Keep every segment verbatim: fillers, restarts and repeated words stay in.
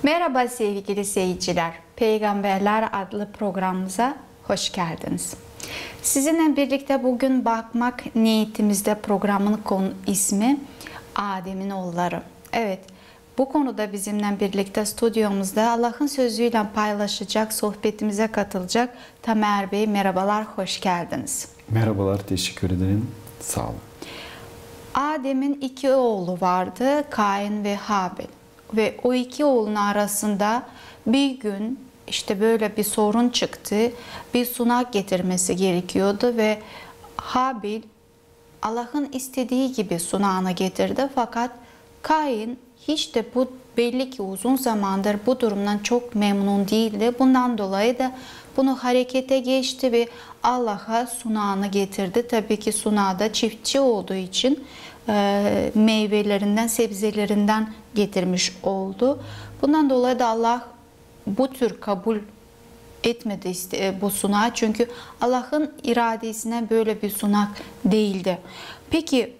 Merhaba sevgili seyirciler. Peygamberler adlı programımıza hoş geldiniz. Sizinle birlikte bugün bakmak niyetimizde programın konu ismi Adem'in oğulları. Evet, bu konuda bizimle birlikte stüdyomuzda Allah'ın sözüyle paylaşacak, sohbetimize katılacak Tamer Bey, merhabalar, hoş geldiniz. Merhabalar, teşekkür ederim. Sağ olun. Adem'in iki oğlu vardı, Kain ve Habil. Ve o iki oğlun arasında bir gün işte böyle bir sorun çıktı. Bir sunak getirmesi gerekiyordu ve Habil Allah'ın istediği gibi sunağını getirdi. Fakat Kain hiç de bu belli ki uzun zamandır bu durumdan çok memnun değildi. Bundan dolayı da bunu harekete geçti ve Allah'a sunağını getirdi. Tabii ki sunağı da çiftçi olduğu için e, meyvelerinden, sebzelerinden getirmiş oldu. Bundan dolayı da Allah bu tür kabul etmedi bu sunağı. Çünkü Allah'ın iradesine böyle bir sunak değildi. Peki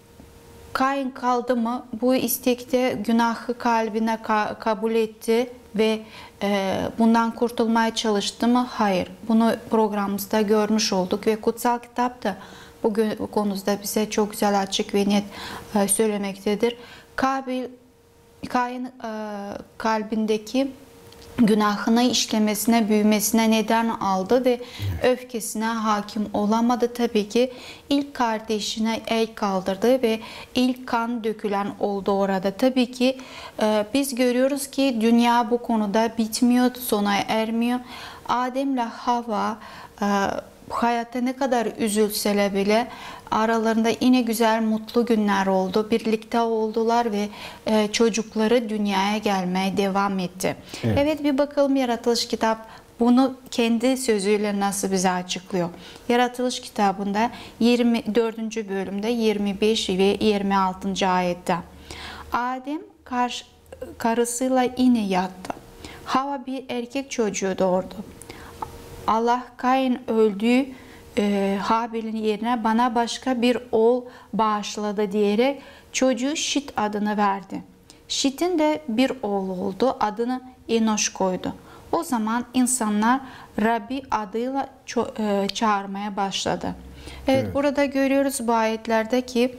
Kain kaldı mı? Bu istekte günahı kalbine ka kabul etti ve e, bundan kurtulmaya çalıştı mı? Hayır. Bunu programımızda görmüş olduk ve kutsal kitapta bu konuda bize çok güzel, açık ve net e, söylemektedir. Kabil, Kain e, kalbindeki günahını işlemesine, büyümesine neden aldı ve öfkesine hakim olamadı. Tabii ki ilk kardeşine el kaldırdı ve ilk kan dökülen oldu orada. Tabii ki e, biz görüyoruz ki dünya bu konuda bitmiyor, sona ermiyor. Adem'le Havva e, hayatta ne kadar üzülseler bile aralarında yine güzel, mutlu günler oldu. Birlikte oldular ve e, çocukları dünyaya gelmeye devam etti. Evet. Evet, bir bakalım Yaratılış kitap bunu kendi sözüyle nasıl bize açıklıyor. Yaratılış kitabında yirmi dördüncü bölümde yirmi beş ve yirmi altıncı ayette. Adem karşı, karısıyla yine yattı. Havva bir erkek çocuğu doğurdu. Allah Kain öldüğü e, Habil'in yerine bana başka bir oğul bağışladı diyerek çocuğu Şit adını verdi. Şit'in de bir oğlu oldu. Adını Enoş koydu. O zaman insanlar Rabbi adıyla e, çağırmaya başladı. Evet, evet, burada görüyoruz bu ayetlerde ki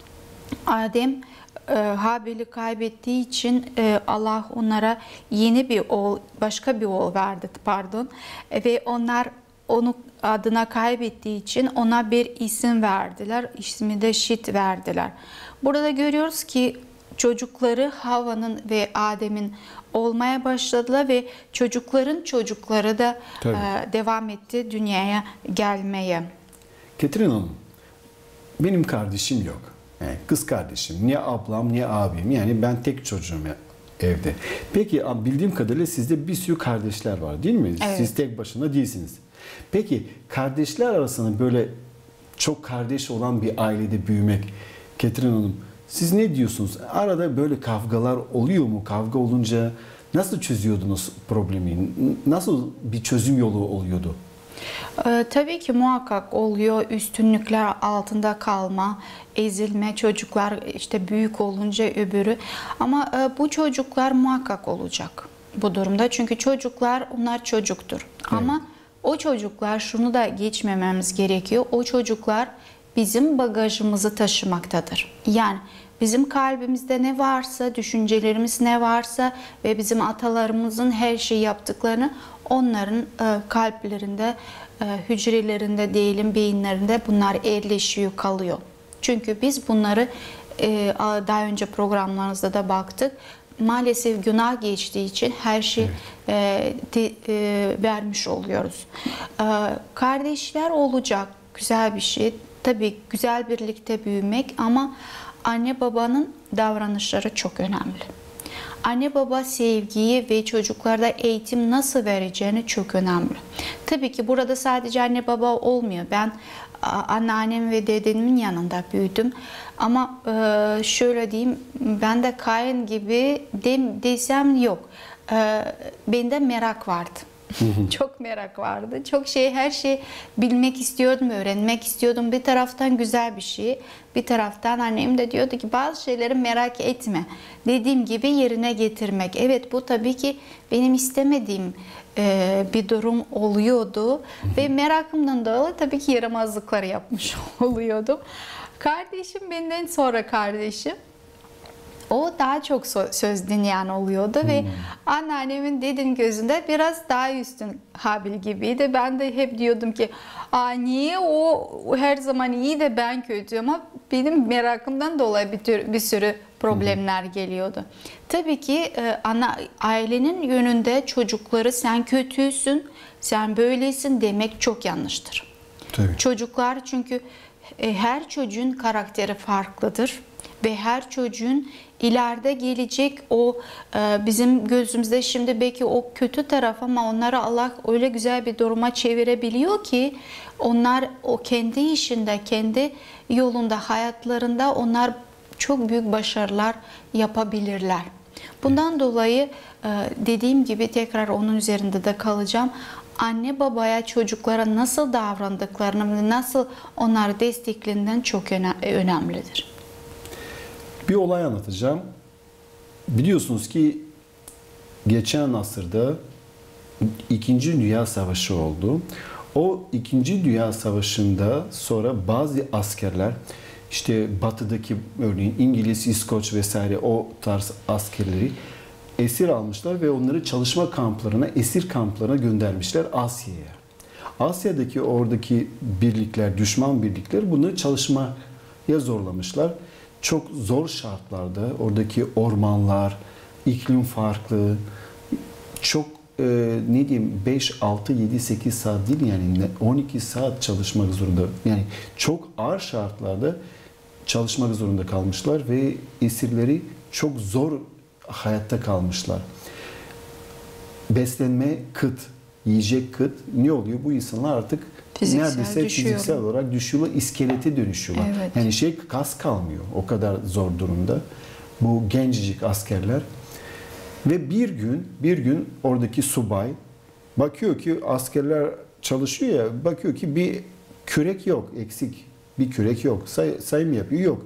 Adem e, Habil'i kaybettiği için e, Allah onlara yeni bir oğul, başka bir oğul verdi, pardon. E, ve onlar onu adına kaybettiği için ona bir isim verdiler. İsmi de Şit verdiler. Burada görüyoruz ki çocukları Havva'nın ve Adem'in olmaya başladılar ve çocukların çocukları da e, devam etti dünyaya gelmeye. Ketrin Hanım, benim kardeşim yok. Yani kız kardeşim, niye ablam, niye abim. Yani ben tek çocuğum evde. Peki bildiğim kadarıyla sizde bir sürü kardeşler var değil mi? Evet. Siz tek başına değilsiniz. Peki kardeşler arasında böyle çok kardeş olan bir ailede büyümek, Ketrin Hanım, siz ne diyorsunuz? Arada böyle kavgalar oluyor mu? Kavga olunca nasıl çözüyordunuz problemi? Nasıl bir çözüm yolu oluyordu? Ee, tabii ki muhakkak oluyor. Üstünlükler altında kalma, ezilme, çocuklar işte büyük olunca öbürü. Ama e, bu çocuklar muhakkak olacak bu durumda. Çünkü çocuklar, onlar çocuktur. Evet. Ama o çocuklar, şunu da geçmememiz gerekiyor. O çocuklar bizim bagajımızı taşımaktadır. Yani bizim kalbimizde ne varsa, düşüncelerimiz ne varsa ve bizim atalarımızın her şeyi yaptıklarını onların e, kalplerinde, e, hücrelerinde diyelim, beyinlerinde bunlar yerleşiyor, kalıyor. Çünkü biz bunları e, daha önce programlarımızda da baktık. Maalesef günah geçtiği için her şeyi evet. e, de, e, vermiş oluyoruz. E, kardeşler olacak, güzel bir şey. Tabii güzel birlikte büyümek ama anne babanın davranışları çok önemli. Anne baba sevgiyi ve çocuklarda eğitim nasıl vereceğini çok önemli. Tabii ki burada sadece anne baba olmuyor. Ben anneannem ve dedemin yanında büyüdüm. Ama şöyle diyeyim, ben de Kain gibi desem yok. Bende merak vardı. Çok merak vardı. Çok şey, her şeyi bilmek istiyordum, öğrenmek istiyordum. Bir taraftan güzel bir şey, bir taraftan annem de diyordu ki bazı şeyleri merak etme. Dediğim gibi yerine getirmek. Evet, bu tabii ki benim istemediğim e, bir durum oluyordu ve merakımdan dolayı tabii ki yaramazlıkları yapmış oluyordum. Kardeşim, benden sonra kardeşim, o daha çok söz dinleyen oluyordu hmm. ve anneannemin dediğin gözünde biraz daha üstün Habil gibiydi. Ben de hep diyordum ki, Aa, niye o her zaman iyi de ben kötü, ama benim merakımdan dolayı bir, tür, bir sürü problemler hmm. geliyordu. Tabii ki ana ailenin yönünde çocukları sen kötüsün, sen böylesin demek çok yanlıştır. Tabii. Çocuklar, çünkü her çocuğun karakteri farklıdır. Ve her çocuğun ileride gelecek o bizim gözümüzde şimdi belki o kötü taraf, ama onları Allah öyle güzel bir duruma çevirebiliyor ki onlar o kendi işinde, kendi yolunda, hayatlarında onlar çok büyük başarılar yapabilirler. Bundan dolayı dediğim gibi tekrar onun üzerinde de kalacağım. Anne babaya çocuklara nasıl davrandıklarını, nasıl onları desteklediğinden çok önemlidir. Bir olay anlatacağım. Biliyorsunuz ki geçen asırda İkinci Dünya Savaşı oldu. O İkinci Dünya Savaşı'nda sonra bazı askerler, işte batıdaki örneğin İngiliz, İskoç vesaire o tarz askerleri esir almışlar ve onları çalışma kamplarına, esir kamplarına göndermişler Asya'ya. Asya'daki oradaki birlikler, düşman birlikler bunları çalışmaya zorlamışlar. Çok zor şartlarda, oradaki ormanlar, iklim farklı, çok e, ne diyeyim beş, altı, yedi, sekiz saat değil, yani on iki saat çalışmak zorunda. Yani çok ağır şartlarda çalışmak zorunda kalmışlar ve esirleri çok zor hayatta kalmışlar. Beslenme kıt, yiyecek kıt. Ne oluyor? Bu insanlar artık fiziksel neredeyse düşüyor. Fiziksel olarak düşüyorlar, iskelete dönüşüyorlar. Evet. Yani şey, kas kalmıyor. O kadar zor durumda. Bu gencecik askerler. Ve bir gün, bir gün oradaki subay bakıyor ki askerler çalışıyor ya, bakıyor ki bir kürek yok, eksik. Bir kürek yok. Say, sayım yapıyor, yok.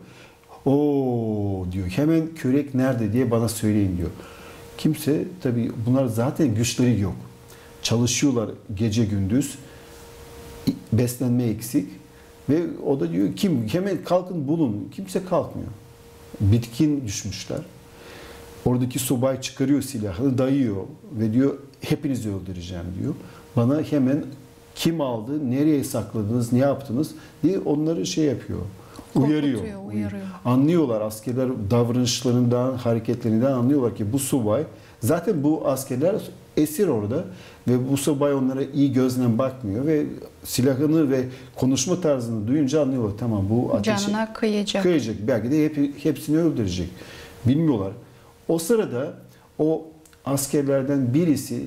Oo diyor. Hemen kürek nerede diye bana söyleyin diyor. Kimse, tabii bunlar zaten güçleri yok. Çalışıyorlar gece gündüz. Beslenme eksik ve o da diyor kim hemen kalkın bulun. Kimse kalkmıyor. Bitkin düşmüşler. Oradaki subay çıkarıyor silahını, dayıyor ve diyor hepinizi öldüreceğim diyor. Bana hemen kim aldı, nereye sakladınız, ne yaptınız diye onları şey yapıyor. Uyarıyor. uyarıyor. Anlıyorlar, askerler davranışlarından, hareketlerinden anlıyorlar ki bu subay, zaten bu askerler esir orada ve bu subay onlara iyi gözle bakmıyor ve silahını ve konuşma tarzını duyunca anlıyorlar, tamam bu ateşi canına kıyacak. kıyacak. Belki de hep, hepsini öldürecek. Bilmiyorlar. O sırada o askerlerden birisi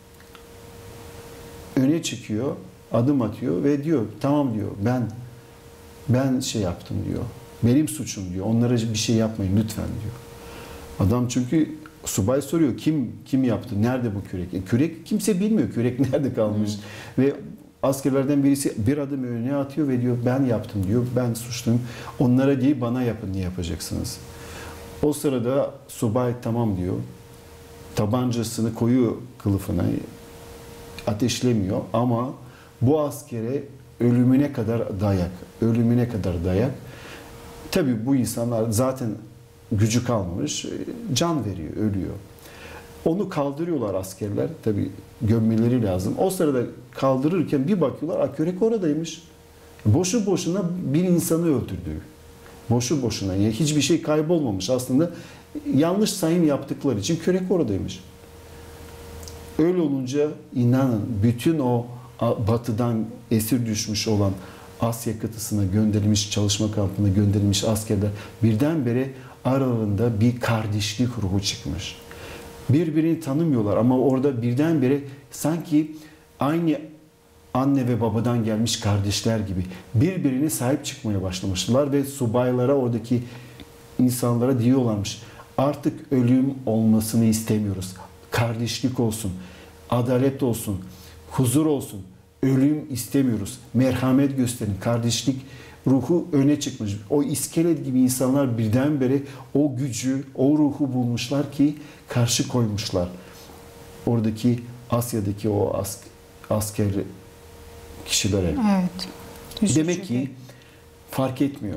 öne çıkıyor, adım atıyor ve diyor tamam diyor ben ben şey yaptım diyor. Benim suçum diyor. Onlara bir şey yapmayın lütfen diyor. Adam çünkü subay soruyor kim kim yaptı? Nerede bu kürek? E, kürek kimse bilmiyor. Kürek nerede kalmış? Hmm. Ve askerlerden birisi bir adım önüne atıyor ve diyor ben yaptım diyor. Ben suçluyum. Onlara değil bana yapın, ne yapacaksınız? O sırada subay tamam diyor. Tabancasını koyuyor kılıfına. Ateşlemiyor ama bu askere ölümüne kadar dayak. Ölümüne kadar dayak. Tabii bu insanlar zaten gücü kalmamış. Can veriyor, ölüyor. Onu kaldırıyorlar askerler. Tabii gömmeleri lazım. O sırada kaldırırken bir bakıyorlar, kürek oradaymış. Boşu boşuna bir insanı öldürdü. Boşu boşuna. Yani hiçbir şey kaybolmamış. Aslında yanlış sayım yaptıkları için kürek oradaymış. Öyle olunca inanın bütün o batıdan esir düşmüş olan Asya kıtasına gönderilmiş, çalışma kampına gönderilmiş askerler birdenbire aralarında bir kardeşlik ruhu çıkmış. Birbirini tanımıyorlar ama orada birdenbire sanki aynı anne ve babadan gelmiş kardeşler gibi birbirine sahip çıkmaya başlamışlar ve subaylara, oradaki insanlara diyorlarmış, artık ölüm olmasını istemiyoruz. Kardeşlik olsun. adalet olsun, huzur olsun, ölüm istemiyoruz. Merhamet gösterin, kardeşlik ruhu öne çıkmış. O iskelet gibi insanlar birdenbire o gücü, o ruhu bulmuşlar ki karşı koymuşlar. Oradaki Asya'daki o as asker kişilere. Evet. Üzücü Demek ki bir- fark etmiyor.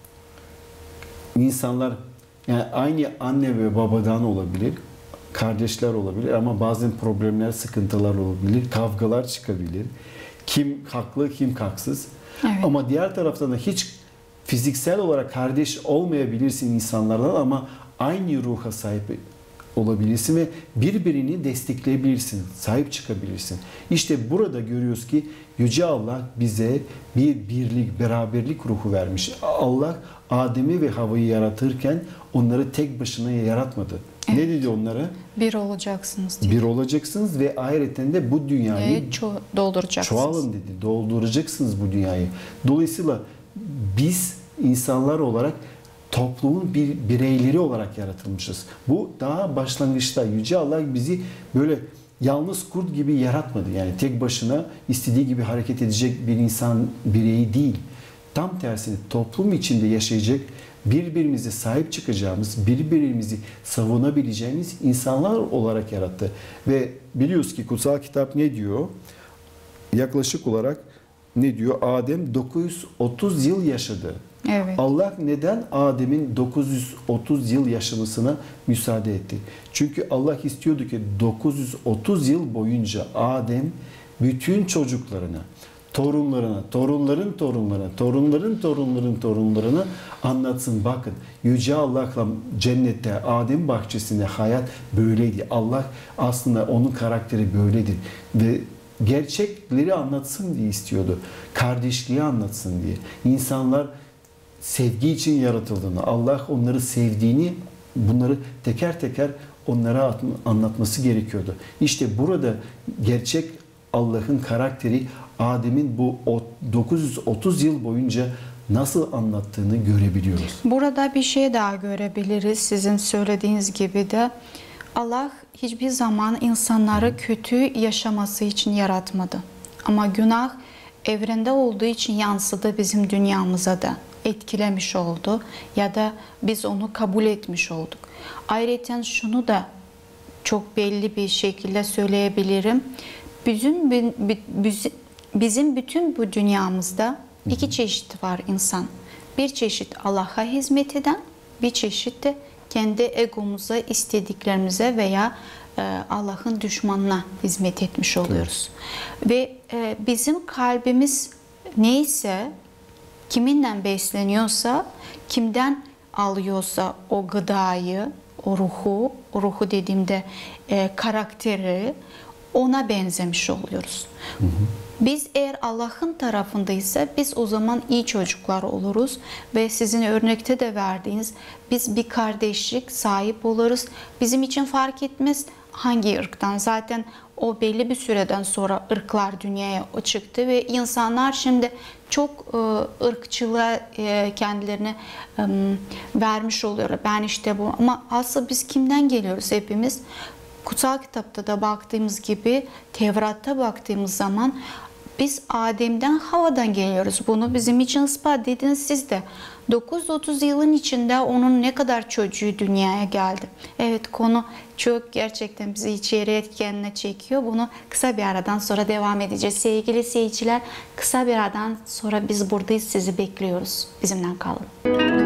İnsanlar yani aynı anne ve babadan olabilir, kardeşler olabilir ama bazen problemler, sıkıntılar olabilir, kavgalar çıkabilir. Kim haklı, kim haksız. Evet. Ama diğer taraftan da hiç fiziksel olarak kardeş olmayabilirsin insanlardan ama aynı ruha sahip olabilirsin ve birbirini destekleyebilirsin, sahip çıkabilirsin. İşte burada görüyoruz ki Yüce Allah bize bir birlik, beraberlik ruhu vermiş. Allah Adem'i ve Havva'yı yaratırken onları tek başına yaratmadı. Evet. Ne dedi onlara? Bir olacaksınız diye. Bir olacaksınız ve ayrıca de bu dünyayı Evet, ço- dolduracaksınız. çoğalın dedi. Dolduracaksınız bu dünyayı. Dolayısıyla biz insanlar olarak toplumun bir bireyleri olarak yaratılmışız. Bu daha başlangıçta Yüce Allah bizi böyle yalnız kurt gibi yaratmadı. Yani tek başına istediği gibi hareket edecek bir insan bireyi değil. Tam tersine toplum içinde yaşayacak, birbirimize sahip çıkacağımız, birbirimizi savunabileceğimiz insanlar olarak yarattı. Ve biliyoruz ki kutsal kitap ne diyor? Yaklaşık olarak ne diyor? Adem dokuz yüz otuz yıl yaşadı. Evet. Allah neden Adem'in dokuz yüz otuz yıl yaşamasına müsaade etti? Çünkü Allah istiyordu ki dokuz yüz otuz yıl boyunca Adem bütün çocuklarına, torunlarına, torunların torunlarına, torunların torunların torunlarına anlatsın. Bakın Yüce Allah'la cennette, Adem bahçesinde hayat böyleydi. Allah aslında onun karakteri böyledir. Ve gerçekleri anlatsın diye istiyordu. Kardeşliği anlatsın diye. İnsanlar sevgi için yaratıldığını, Allah onları sevdiğini, bunları teker teker onlara anlatması gerekiyordu. İşte burada gerçek Allah'ın karakteri Adem'in bu dokuz yüz otuz yıl boyunca nasıl anlattığını görebiliyoruz. Burada bir şey daha görebiliriz. Sizin söylediğiniz gibi de Allah hiçbir zaman insanları kötü yaşaması için yaratmadı. Ama günah evrende olduğu için yansıdı bizim dünyamıza da. Etkilemiş oldu ya da biz onu kabul etmiş olduk. Ayrıca şunu da çok belli bir şekilde söyleyebilirim. Bizim, bizim bütün bu dünyamızda iki çeşit var insan. Bir çeşit Allah'a hizmet eden, bir çeşit de kendi egomuza, istediklerimize veya Allah'ın düşmanına hizmet etmiş oluyoruz. Evet. Ve bizim kalbimiz neyse, kiminle besleniyorsa, kimden alıyorsa o gıdayı, o ruhu, o ruhu dediğimde e, karakteri ona benzemiş oluyoruz. Hı hı. Biz eğer Allah'ın tarafındaysa biz o zaman iyi çocuklar oluruz ve sizin örnekte de verdiğiniz biz bir kardeşlik sahip oluruz. Bizim için fark etmez hangi ırktan, zaten o belli bir süreden sonra ırklar dünyaya çıktı ve insanlar şimdi çok e, ırkçılığa e, kendilerini e, vermiş oluyorlar. Ben işte bu, ama aslında biz kimden geliyoruz hepimiz? Kutsal kitapta da baktığımız gibi, Tevrat'ta baktığımız zaman biz Adem'den, Havva'dan geliyoruz. Bunu bizim için ispat dediniz siz de. dokuz yüz otuz yılın içinde onun ne kadar çocuğu dünyaya geldi. Evet, konu çok gerçekten bizi içeriye kendine çekiyor. Bunu kısa bir aradan sonra devam edeceğiz. Sevgili seyirciler, kısa bir aradan sonra biz buradayız. Sizi bekliyoruz. Bizimle kalın.